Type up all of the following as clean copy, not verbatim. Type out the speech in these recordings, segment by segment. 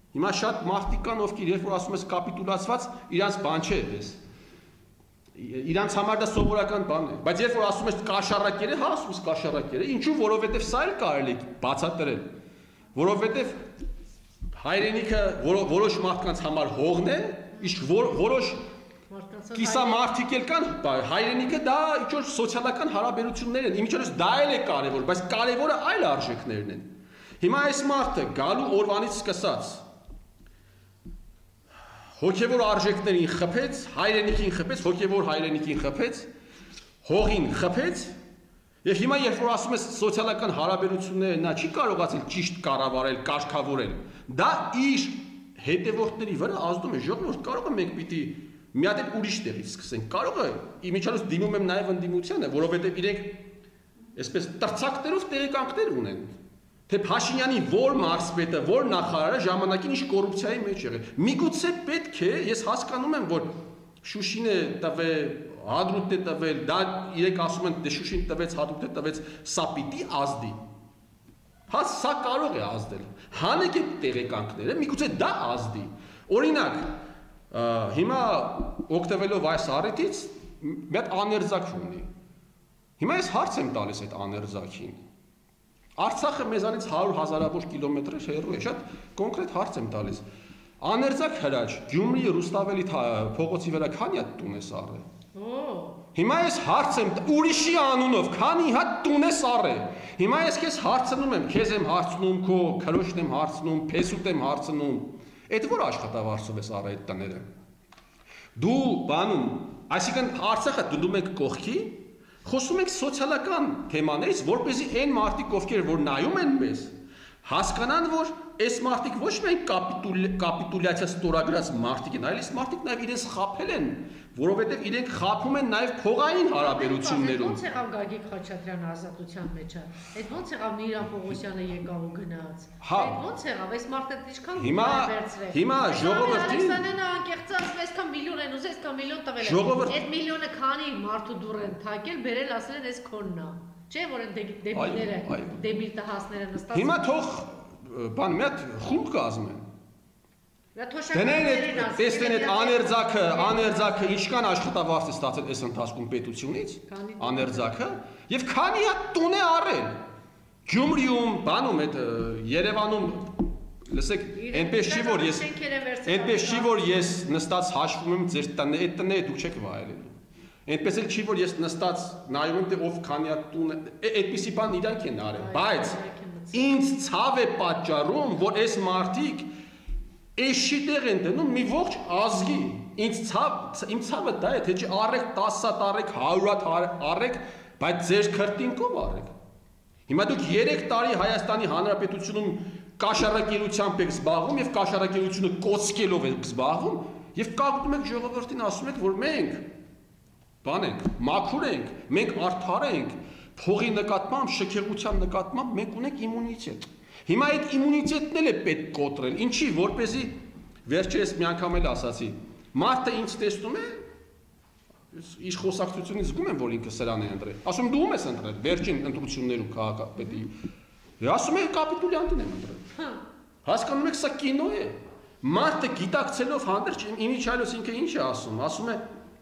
Հիմա շատ մարդիկ կան, ովքեր երբ որ ասում ես կապիտուլացված, իրանց բան չէ էս։ Իրանց համար դա սովորական բան է, բայց երբ որ ասում ես կաշառակեր է, հա ասում ես կաշառակեր է, ինչու, որովհետև սա էլ կարելի է բացատրել, որովհետև հայրենիքը որոշ մարդկանց համար հողն է, իսկ որոշ կիսա մարդիկ էլ կան, հայրենիքը դա ինչ-որ սոցիալական հարաբերություններ են, իմիջիայլոց դա էլ է կարևոր, բայց կարևորը այլ արժեքներն են։ Հիմա այս մարդը գալու օրվանից սկսած հոգևոր արժեքներին խփեց, հայրենիքին խփեց, հոգևոր հայրենիքին խփեց, հողին խփեց, եւ հիմա երբ որ ասում ես սոցիալական հարաբերությունները նա չի կարողացել ճիշտ կառավարել, կարգավորել, դա իր հետևորդների վրա ազդում է, ժողովուրդ կարող է մենք պիտի մի հատ էլ ուրիշ տեղից սկսենք, կարող է իմիջիայլոց դիմում եմ նաեւ ընդդիմությանը, որովհետեւ իրենք այսպես տրցակներով տեղեկանքներ ունեն, թե Փաշինյանի որ մարզպետը, որ նախարարը ժամանակին ինչ կոռուպցիայի մեջ եղել։ Միգուցե պետք է, ես հասկանում եմ, որ Շուշին է տվել, Հադրութ է տվել, դա իրենք ասում են, դե Շուշին տվեց, Հադրութ է տվեց, սա պիտի ազդի։ Հա սա կարող է ազդել։ Հանեք այդ տեղեկանքները, միգուցե դա ազդի։ Օրինակ, հիմա օգտվելով այս առիթից մի հատ աներձակ ունի։ Հիմա ես հարց եմ տալիս այդ աներձակին։ Արցախը մեզանից 100 հազարավոր կիլոմետր հեռու է, շատ կոնկրետ հարց եմ տալիս։ Աներձակ հրաչ, Գյումրի Ռուստավելի փողոցի վրա քանի հատ տուն ես առել։ Հիմա ես հարց եմ ուրիշի անունով, քանի հատ տուն ես առել։ Հիմա ես քեզ հարցնում եմ, քեզ եմ հարցնում, քո քրոջն եմ հարցնում, փեսուտ եմ հարցնում։ Այդ որ աշխատավարձով ես առել այդ տները։ Դու բանում, այսինքն Արցախը դնում եք կողքի, խոսում ենք սոցիալական թեմաներից, որպեսզի այն մարդիկ, ովքեր որ նայում են մեզ, հասկանան, որ այս մարդիկ ոչ միայն կապիտուլյացիա ստորագրած մարդիկ են, այլ այս մարդիկ նաև իրենց խաբել են, որովհետև իրենք խաբում են նաև փողային հարաբերություններում։ Ոնց եղավ Գագիկ Խաչատրյանը ազատության մեջը։ Այդ ոնց եղավ Նիրան Պողոսյանը եկավ ու գնաց։ Այդ ոնց եղավ, այս մարդը ինչքան վերցրել։ Հիմա ժողովրդին Ալեքսանդրն անկեղծած այսքան միլիոն են ուզել, այսքան միլիոն տվել են։ Այդ միլիոնը քանի մարդու դուռ են թակել, բերել ասել են այս քոնն է։ Չէ՞ որ են դեբիլները, դեբիլ տհասները նստած։ Հիմա թող բան մի հատ խումբ կազմեն։ Դնեն տեսնեն այդ աներձակը ինչքան աշխատավարձ է ստացել այս ընթացքում պետությունից, աներձակը, եւ քանի հատ տուն է առել։ Գյումրիում, բանում այդ Երևանում, լսեք, այնպես չի որ ես նստած հաշվում եմ ձեր տները, այդ տները դուք չեք վայելելու։ Այնպես էլ չի որ ես նստած նայում եմ թե ով քանի հատ տուն է, այդպիսի բան իրանք են արել, բայց ինձ ցավ է պատճառում, որ այս մարդիկ Էշի տեղ են դնում մի ողջ ազգի, իմ ցավը դա է, թե չի առեք 10 հատ առեք, 100 հատ առեք, բայց ձեր քրտինքով առեք։ Հիմա դուք 3 տարի Հայաստանի Հանրապետությունում կաշառակերությամբ եք զբաղվում եւ կաշառակերությունը կոծկելով եք զբաղվում եւ կաղտում եք ժողովրդին ասում եք, որ մենք բան ենք, մաքուր ենք, մենք արդար ենք, փողի նկատմամբ, շքեղության նկատմամբ մենք ունենք իմունիտետ։ Հիմա այդ իմունիտետն էլ է պետք կոտրել, ինչի, որպեսզի վերջերս մի անգամ էլ ասացի, մարդը ինձ տեսնում է, իր խոսակցությունից զգում եմ, որ ինքը սրան է ընտրել, ասում դու ում ես ընտրել, վերջին ընտրություններում քաղաքապետի, ասում է կապիտուլյանտին եմ ընտրել, հասկանում եք սա կինո է, մարդը գիտակցելով հանդերձ, իմիջիայլոց ինքը ինչ է ասում է,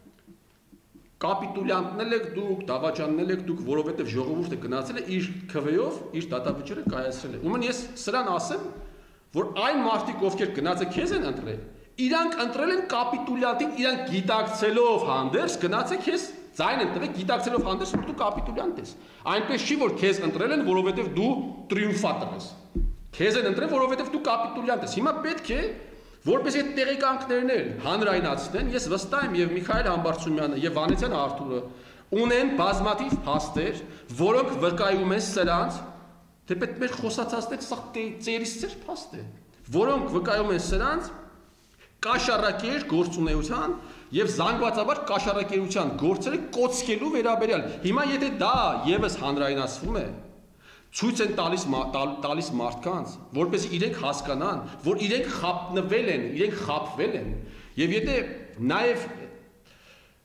կապիտուլյանտն եք դուք, դավաճանն եք դուք, որովհետև ժողովուրդը գնացել է իր քվեով, իր դատավճիռը կայացրել է։ Ուրեմն ես սրան ասեմ, որ այն մարդիկ, ովքեր գնացել քեզ են ընտրել, իրանք ընտրել են կապիտուլյանտին, իրանք գիտակցելով հանդերձ գնացել քեզ ձայն են տվել, գիտակցելով հանդերձ, որ դու կապիտուլյանտ ես։ Այնպես չի, որ քեզ ընտրել են, որովհետև դու տրիումֆատոր ես։ Քեզ են ընտրել, որովհետև դու կապիտուլյանտ ես։ Հիմա պետք է որպես այդ տեղեկանքներն էլ հանրայնացնեն, ես վստահ եմ եւ Միքայել Համբարձումյանը եւ Վանեցյան Արթուրը ունեն բազմաթիվ փաստեր, որոնք վկայում են սրանց, թե պետք է խոսացածներ սա ծերից ծեր փաստ է, որոնք վկայում են սրանց կաշառակեր գործունեության եւ զանգվածաբար կաշառակերության գործերը կոծկելու վերաբերյալ։ Հիմա եթե դա եւս հանրայնացվում է, ցույց են տալիս մարդկանց, որպեսզի իրենք հասկանան, որ իրենք խապնվել են, իրենք խապվել են, եւ եթե նաեւ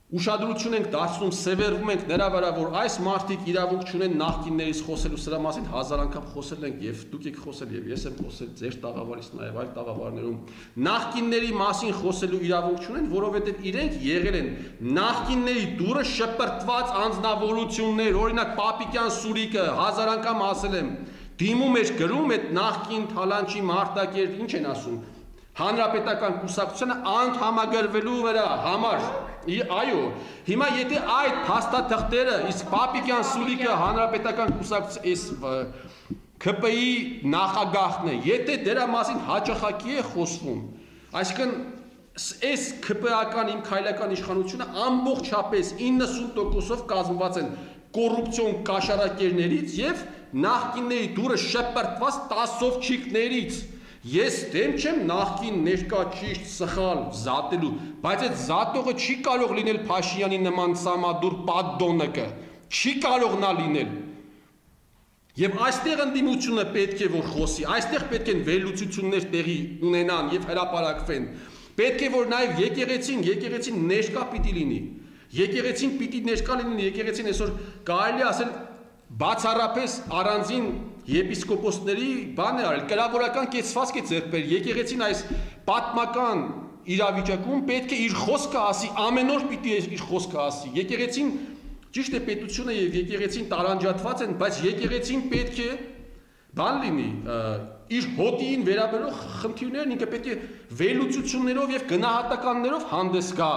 ուշադրություն ենք դարձնում, սևեռվում ենք նրա վրա, որ այս մարդիկ իրավունք չունեն նախկիններից խոսելու սրա մասին 1000 անգամ խոսել ենք եւ դուք եք խոսել եւ ես եմ խոսել ձեր տաղավարից նաեւ այլ տաղավարներում նախկինների մասին խոսելու իրավունք չունեն, որովհետեւ իրենք եղել են նախկինների դուրը շպրտված անձնավորություններ, օրինակ Պապիկյան Սուրիկը 1000 անգամ ասել եմ, դիմում էր գրում այդ նախկին Թալանչի Մարտակերտ, ինչ են ասում, Հանրապետական կուսակցությանը անդամագրվելու վրա համար այո, հիմա եթե այդ փաստաթղթերը իսկ Պապիկյան Սուրիկը Հանրապետական կուսակցության ԿՊ-ի նախագահն է, եթե դրա մասին հաճախակի է խոսվում, այսինքն այս ԿՊ-ական իմ քայլական իշխանությունը ամբողջապես 90%-ով կազմված են կոռուպցիոն կաշառակերներից եւ նախկինների դուրը շպրտված 10 չիկներից Ես դեմ չեմ նախկին ներկա ճիշտ սխալ զատելու, բայց այդ զատողը չի կարող լինել Փաշինյանի նման սամադուր պատդոնը, չի կարող նա լինել։ Եվ այստեղ ընդդիմությունը պետք է որ խոսի, այստեղ պետք են վերլուծություններ տեղի ունենան եւ հրապարակվեն։ Պետք է որ նաեւ եկեղեցին ներկա պիտի լինի։ Եկեղեցին պիտի ներկա լինի, եկեղեցին այսօր կարելի ասել բացառապես առանձին եպիսկոպոսների բան է արել, կրավորական կեցվածք է ձեռք բերել, եկեղեցին այս պատմական իրավիճակում պետք է իր խոսքը ասի, ամեն օր պիտի իր խոսքը ասի, եկեղեցին ճիշտ է պետությունը եւ եկեղեցին տարանջատված են, բայց եկեղեցին պետք է բան լինի, իր հոտին վերաբերող խնդիրներն ինքը պետք է վերլուծություններով եւ գնահատականներով հանդես գա։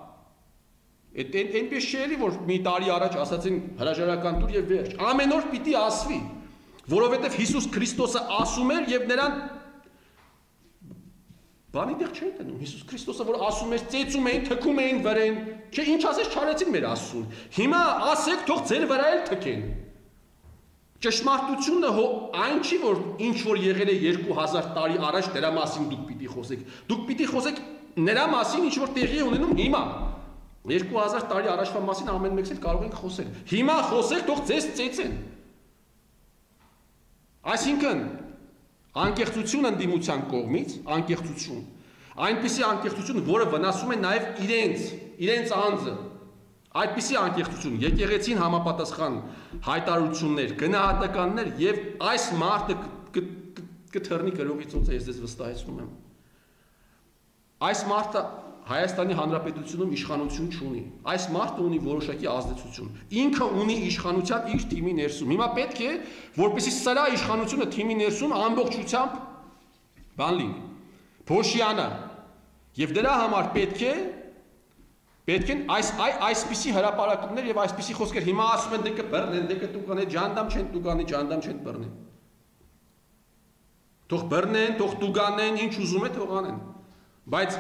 Այնպես չէ էլի որ մի տարի առաջ ասացին հրաժարական տուր եւ վերջ, ամեն օր պիտի ասվի, որովհետեւ Հիսուս Քրիստոսը ասում էր եւ նրան բանի տեղ չեն տնում, Հիսուս Քրիստոսը որ ասում էր, ծեծում էին, թքում էին վրեն, չէ, ինչ ասես չարեցին մեր Աստծուն։ Հիմա ասեք, թող ձեր վրա էլ թքեն։ Ճշմարտությունը այն չի, որ ինչ որ եղել է 2000 տարի առաջ դրա մասին դուք պիտի խոսեք։ Դուք պիտի խոսեք նրա մասին, ինչ որ տեղի է ունենում հիմա։ 2000 տարի առաջվա մասին ամեն մեկս էլ կարող ենք խոսել։ Հիմա խոսեք, թող ձեզ ծեծեն։ Այսինքն անկեղծություն ընդդիմության կողմից, անկեղծություն, այնպիսի անկեղծություն, որը վնասում է նաև իրենց անձը, այդպիսի անկեղծություն, եկեղեցին համապատասխան հայտարարություններ, գնահատականներ եւ այս մարդը կթռնի գրողի ծոցը, ես ձեզ վստահեցնում եմ։ Այս մարդը Հայաստանի Հանրապետությունում իշխանություն չունի, այս մարդը ունի որոշակի ազդեցություն, ինքը ունի իշխանության իր թիմի ներսում, հիմա պետք է, որպեսզի սրա իշխանությունը թիմի ներսում ամբողջությամբ բան լինի, փոշիանա, եւ դրա համար պետք են այսպիսի հրապարակումներ եւ այսպիսի խոսքեր, հիմա ասում են դե կբռնեն, դե կտուկան, ջանդամ չեն տուկանի, ջանդամ չեն բռնեն, թող բռնեն, թող տուկանեն, ինչ ուզում է թող անեն, բայց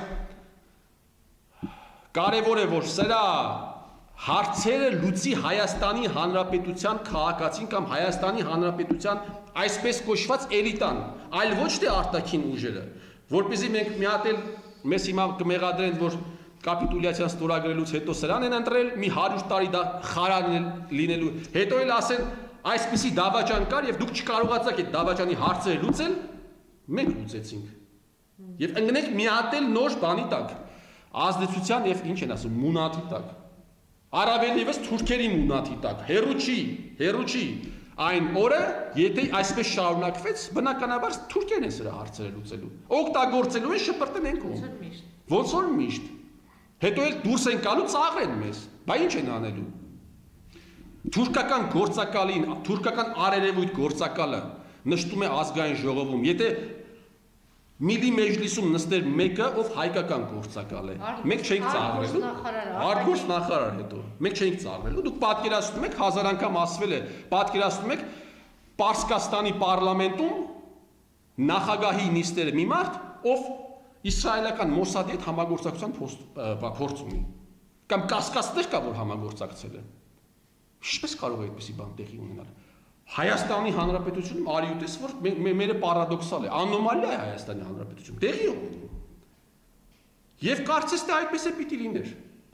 կարևոր է որ սրա հարցերը լուծի Հայաստանի Հանրապետության քաղաքացին կամ Հայաստանի Հանրապետության այսպես կոչված էլիտան, այլ ոչ թե արտաքին ուժերը, որպեսզի մենք մի հատ էլ մեզ հիմա կմեղադրեն, որ կապիտուլյացիան ստորագրելուց հետո սրան են ընտրել, մի 100 տարի դա խարան լինելու, հետո էլ ասեն այսպիսի դավաճան կար եւ դուք չկարողացաք այդ դավաճանի հարցերը լուծել, մենք լուծեցինք։ Եվ ընկնենք մի հատ էլ նոր բանի տակ ազդեցության եւ ինչ են ասում մունաթի տակ առավել եւս թուրքերի մունաթի տակ հերու չի այն օրը եթե այսպես շարունակվեց բնականաբար թուրքերն են սրա հարցերը լուծելու օգտագործելու են շփրտեն են կողմ ոնց որ միշտ հետո էլ դուրս են գալու ծաղրեն մեզ բա ինչ են անելու թուրքական գործակալին թուրքական արերևույթ գործակալը նշտում է ազգային ժողովում եթե Միլի մեջլիսում նստեր մեկը, ով հայկական գործակալ է։ Մենք չենք ծաղրելու։ Արտգործ նախարար հետո։ Մենք չենք ծաղրելու։ Դուք պատկերացնում եք 1000 անգամ ասվել է, պատկերացնում եք Պարսկաստանի պարլամենտում նախագահի նիստերը մի մարդ, ով իսրայելական Մոսադի հետ համագործակցության փորձ ունի։ Կամ կասկածներ կա, որ համագործակցել է։ Ինչպես կարող է այդպիսի բան տեղի ունենալ։ Հայաստանի Հանրապետությունում արի ու տես որ մերը պարադոքսալ է, անոմալիա է Հայաստանի Հանրապետությունում, տեղի ունենում։ Եվ կարծես թե այդպես է պիտի լիներ։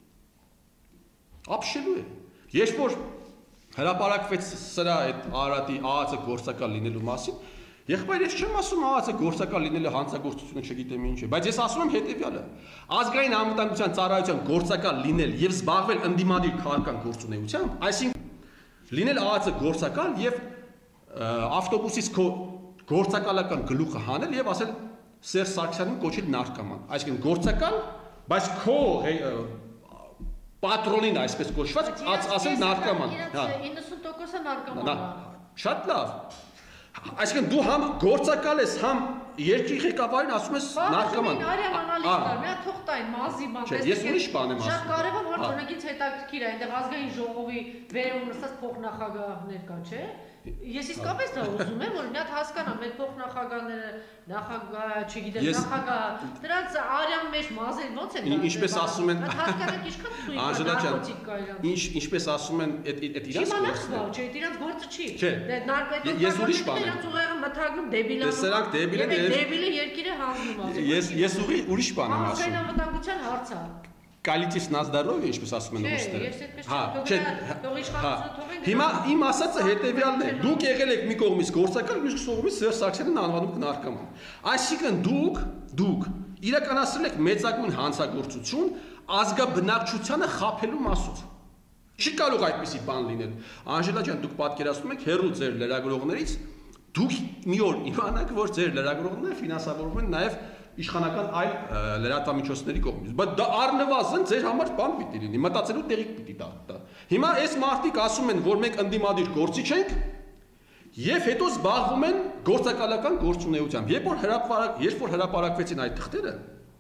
Ապշելու է։ Երբ որ հրապարակվեց սրա այդ Արարատի ԱԱՑ գործակալ լինելու մասին, Եղբայր, ես չեմ ասում ԱԱՑ-ը գործակալ լինելը հանցագործությունը չգիտեմ ինչ է, բայց ես ասում եմ հետևյալը. ազգային անվտանգության ծառայության գործակալ լինել եւ զբաղվել ընդդիմադիր քաղաքական գործունեությամբ, այսինքն լինել ԱԱՑ-ը գործակալ եւ ավտոբուսից քո գործակալական գլուխը հանել եւ ասել Սերժ Սարգսյանին կոչել նարկոման, այսինքն գործակալ, բայց քո պատրոնին այսպես կոչված ասել նարկոման, հա 90%-ը նարկոման է։ Շատ լավ։ Այսինքն դու համ գործակալ ես, համ երկրի ղեկավարին ասում ես նարկոման։ Արյան անալիզ կար, մի հատ թող տային մազի բան։ Չէ, ես ուրիշ բան եմ ասում։ Շատ կարևոր որ օրենքից հետաքրքիր է, այնտեղ ազգային ժողովի վերևում նստած փոխնախագահներ կա, չէ։ Ես իսկապես դա ուզում եմ, որ մի հատ հասկանամ, մեր փոխնախագահները, նախագահ, չգիտեմ, նախագահ, դրանց արյան մեջ մազեր ո՞նց են։ Ինչպես ասում են, հասկանանք ինչքան թույլ կա իրանց։ Ինչպես ասում են, այդ իրանց գործը չէ, իրանց գործը չի։ Չէ, ես ուրիշ բան եմ։ Իրանց ուղեղը մթագնում դեբիլանում։ Սրանք դեբիլ են, դեբիլը երկիրը հանձնում ասում։ Ես ուրիշ բան եմ ասում։ Ազգային անվտանգության հարց է։ Կալիտիս նազդարով ինչպես ասում են ռուսները։ Չէ, թող իշխանությունը թողեն։ Հիմա իմ ասածը հետևյալն է. դուք եղել եք մի կողմից գործակալ, մյուս կողմից Սերժ Սարգսյանին անվանում եք նարկոման։ Այսինքն դուք իրականացրել եք մեծագույն հանցագործություն ազգաբնակչությանը խաբելու մասով։ Չի կարող այդպիսի բան լինել։ Անժելա ջան, դուք պատկերացնում եք հերո ձեր լրագրողներից, դուք մի օր իմանաք, որ ձեր լրագրողները ֆինանսավորվում են նաև իշխանական այլ լրատվամիջոցների կողմից, բայց դա առնվազն ձեր համար բան պիտի լինի, մտածելու տեղիք պիտի տա։ Հիմա այս մարդիկ ասում են, որ մենք ընդդիմադիր գործիչ ենք, եւ հետո զբաղվում են գործակալական գործունեությամբ։ Երբ որ հրապարակվեցին այդ թղթերը,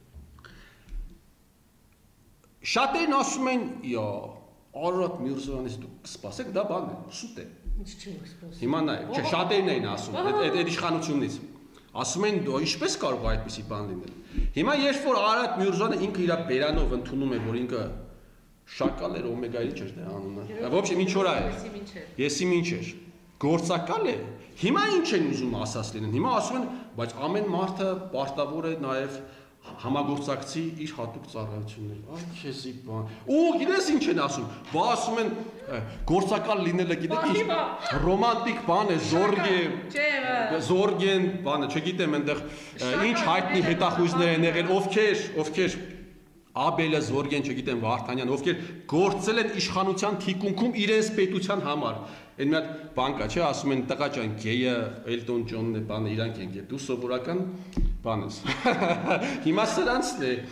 շատերն ասում են, Արարատ Միրզոյանից դուք կսպասեք, դա բան է, սուտ է։ Ինչ չենք սպասում։ Հիմա նայեք, չէ, շատերն էին ասում, այդ իշխանությունից։ Ասում են, ինչպես կարող է այդպիսի բան լինել։ Հիմա երբ որ Արարատ Միրզոյանը ինքը իր բերանով ընդունում է, որ ինքը շակալ էր, օմեգայի չէր դրա անունը։ В общем, ինչ օրա է։ Եսիմ ինչ էր։ Գործակալ է։ Հիմա ինչ են ուզում ասած լինեն։ Հիմա ասում են, բայց ամեն մարդը պարտավոր է նաև համագործակցի իր հատուկ ծառայություններ։ Այ քեզի բան։ Ու գիտես ինչ են ասում։ Բա ասում են գործակալ լինելը գիտեք ինչ ռոմանտիկ բան է, զորգեն, բանը, չգիտեմ, այնտեղ ինչ հայտնի հետախույզներ են եղել, ովքեր Աբելը, Զորգեն, չգիտեմ, Վարդանյան, ովքեր գործել են իշխանության թիկունքում իրենց պետության համար։ Այն մի հատ բան կա, չէ, ասում են տղա ջան, գեյը, Էլտոն Ջոնն է, բանը իրանք են, դու սովորական բան ես։ Հիմա սրանցն է։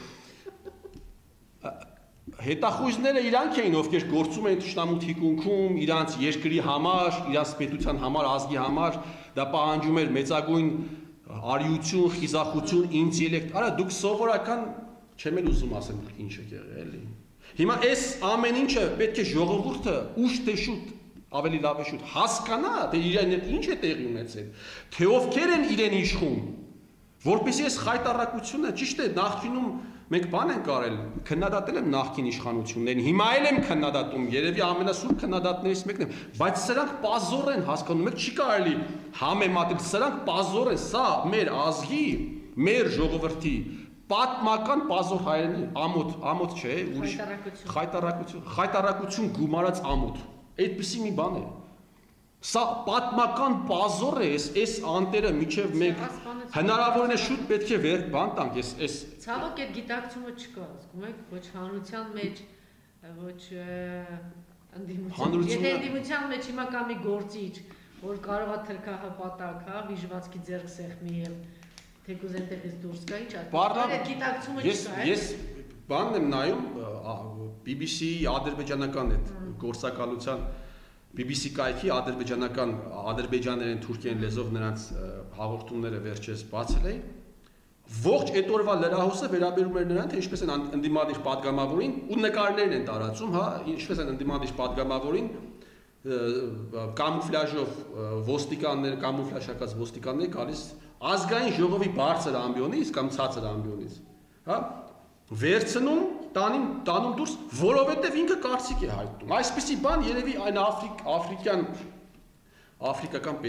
Հետախույզները իրանք էին, ովքեր գործում են թշնամու թիկունքում, իրանց երկրի համար, իրանց պետության համար, ազգի համար, դա պահանջում էր մեծագույն արիություն, խիզախություն, ինտելեկտ։ Արա դուք սովորական չեմ էլ ուզում ասեմ ինչ է եղել էլի։ Հիմա այս ամեն ինչը պետք է ժողովուրդը ուշ թե շուտ ավելի լավ է շուտ հասկանա, թե իրեն ինչ է տեղի ունեցել, թե ովքեր են իրեն իշխում, որպեսզի այս խայտառակությունը ճիշտ է նախկինում մենք բան ենք արել, քննադատել եմ նախկին իշխանություններին, հիմա էլ եմ քննադատում, երևի ամենասուրբ քննադատներից մեկն եմ, բայց սրանք պազոր են, հասկանում եք, չի կարելի համեմատել, սրանք պազոր են, սա մեր ազգի, մեր ժողովրդի պատմական պազոր հայերենի ամոթ չէ, ուրիշ խայտառակություն գումարած ամոթ, այդպիսի մի բան է, սա պատմական պազոր է, այս անտերը միջև մենք հնարավորին է շուտ պետք է վեր բան տանք, այս ցավոք այդ գիտակցումը չկա, ասում եք, ոչ հանրության մեջ, ոչ ընդդիմության, եթե ընդդիմության մեջ հիմա կա մի գործիչ, որ կարող է թրքահպատակ, հա, վիժվածքի ձեռք սեղմի եւ թեկուզ այնտեղից դուրս գա, ինչ այդ գիտակցումը չկա, ես բանն եմ նայում BBC-ի ադրբեջանական այդ գործակալության BBC կայքի ադրբեջաներեն թուրքերեն լեզվով նրանց հաղորդումները վերջերս բացել էին ողջ այդ օրվա լրահոսը վերաբերում էր նրան թե ինչպես են ընդդիմադիր падգամավորին ու նկարներն են տարածում, հա, ինչպես են ընդդիմադիր падգամավորին կամուֆլաժով ոստիկաններ, կամուֆլաժակած ոստիկաններ գալիս ազգային ժողովի բարձր ամբիոնից կամ ցածր ամբիոնից, հա, վերցնում տանում դուրս, որովհետև ինքը կարծիք է հայտնում։ Այսպիսի բան երևի այն աֆրիկական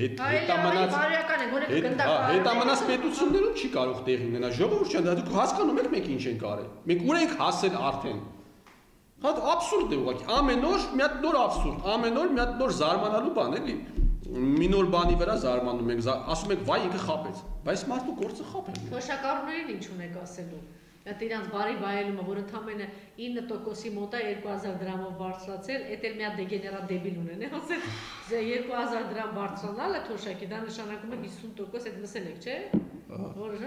հետամնաց պետություններում չի կարող տեղի ունենալ։ Ժողովուրդ ջան, դուք հասկանում եք մենք ինչ ենք արել։ Մենք ուր ենք հասել արդեն։ Հա աբսուրդ է ուղղակի։ Ամեն օր մի հատ նոր աբսուրդ, ամեն օր մի հատ նոր զարմանալու բան էլի։ մի նոր բանի վրա զարմանում ենք, ասում եք վայ ինքը խաբեց, բայց մարդու գործը խաբել է։ Թոշակառուներին ինչ ունեք ասելու։ Այդ իրանց բարի բայելումը, որ ընդամենը 9%-ի մոտ է 2000 դրամով բարձրացել, էդ էլ մի հատ դեգեներատ դեբիլ ունեն, ասել 2000 դրամ բարձրանալը թոշակի, դա նշանակում է 50%, այդ լսել եք, չէ՞։ Որ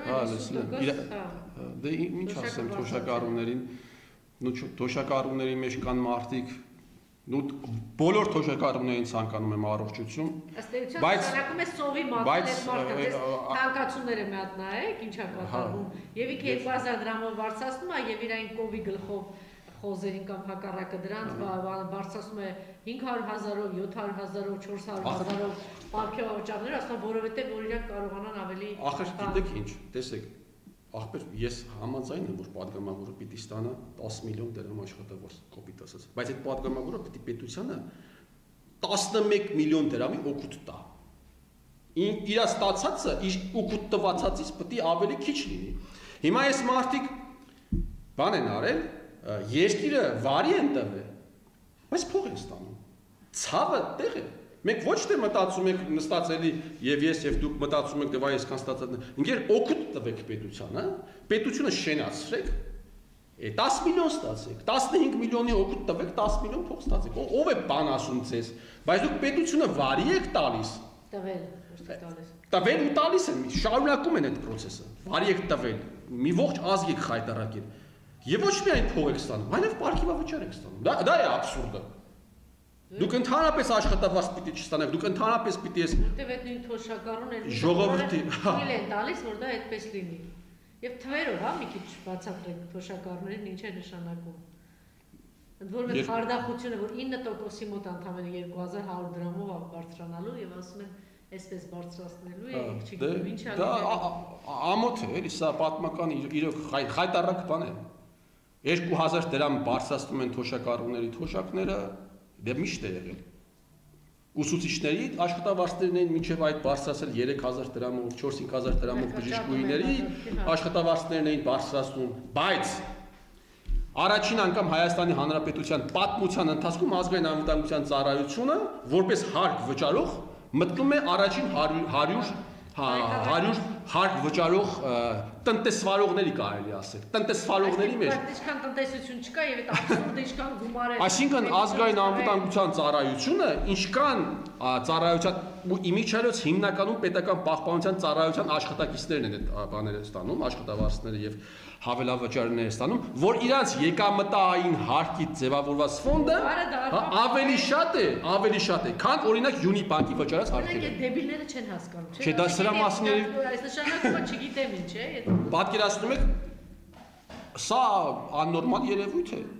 լսել։ Դե ինչ ասեմ թոշակառուներին, թոշակառուների մեջ կան մարդիկ բոլոր թոշակառուներին ցանկանում եմ առողջություն, բայց նշանակում է սովի մատնել մարդը, դες թանկացումները մի հատ նայեք, ինչա կատարվում, եւ ինքը 2000 դրամով բարձրացնում է եւ իր այն կովի գլխով խոզերին կամ հակառակը դրանց բարձրացնում է 500,000-ով, 700,000-ով, 400,000-ով պարքեվաճառներ, ասում որովհետեւ որ իրանք կարողանան ավելի ախր գիտեք ինչ, տեսեք ախպեր ես համաձայն եմ որ падգամավորը պիտի ստանա 10 միլիոն դրամ աշխատավարձ կոպիտ ասած բայց այդ падգամավորը պիտի պետությանը 11 միլիոն դրամի օգուտ տա իր ստացածը իր օգուտ տվածածից պիտի ավելի քիչ լինի հիմա այս մարդիկ բան են արել երկիրը վարի են տվել բայց փող են ստանում ցավը տեղ է Մենք ոչ թե մտածում ենք նստած էլի եւ ես եւ դուք մտածում եք դե այսքան ստացած ինքեր օգուտ տվեք պետությանը պետությունը շենացրեք 10 միլիոն ստացեք 15 միլիոնի օգուտ տվեք 10 միլիոն փող ստացեք ով է բան ասում ձեզ բայց դուք պետությունը վարի եք տալիս տվել ու տալիս են շարունակում են այդ process-ը վարի եք տվել մի ողջ ազգ եք խայտարակել եւ ոչ միայն փող եք ստանում այլև պարգևավճար եք ստանում դա է աբսուրդը Դուք ընդհանրապես աշխատավարձ պիտի չստանաք, դուք ընդհանրապես պիտի ես Որտեւ այդ նույն թոշակառուն ժողովրդի թույլ են տալիս, որ դա այդպես լինի։ Եվ թվերով, հա, մի քիչ բացատրենք թոշակառուներին ինչ է նշանակում։ Ընդ որում խարդախությունը, որ 9%-ի մոտ ընդամենը 2100 դրամով է բարձրանալու եւ ասում են այսպես բարձրացնելու է, չգիտեմ ինչ է։ Դա ամոթ է, էլի սա պատմական իրոք խայտարակ բան է։ 2000 դրամ բարձրացնում են թոշակառուների թոշակները Դե միշտ է եղել։ Ուսուցիչների աշխատավարձներն են մինչև այդ բարձրացել 3000 դրամով, 4000 դրամով բժիշկուհիների աշխատավարձներն էին բարձրացնում, բայց առաջին անգամ Հայաստանի Հանրապետության պատմության ընթացքում ազգային անվտանգության ծառայությունը որպես հարկ վճարող մտնում է առաջին 100 հարկ վճարող տնտեսվարողների կարելի ասել, տնտեսվարողների մեջ։ Այսինքն տնտեսություն չկա եւ այդ աբսուրդը ինչքան գումար է։ Այսինքն ազգային անվտանգության ծառայությունը ինչքան ծառայության ու իմիջիայլոց հիմնականում պետական պահպանության ծառայության աշխատակիցներն են այդ բաները ստանում, աշխատավարձները եւ հավելավճարները ստանում, որ իրանց եկամտային հարկից ձևավորված ֆոնդը ավելի շատ է, քան օրինակ Յունի բանկի վճարած հարկերը։ Օրինակ դեբիլները չեն հասկանում, չէ՞։ Չէ, դա սրա մասին է։ Այս նշանակումը չգիտեմ ինչ է։ Պատկերացնում եք, սա աննորմալ երևույթ է։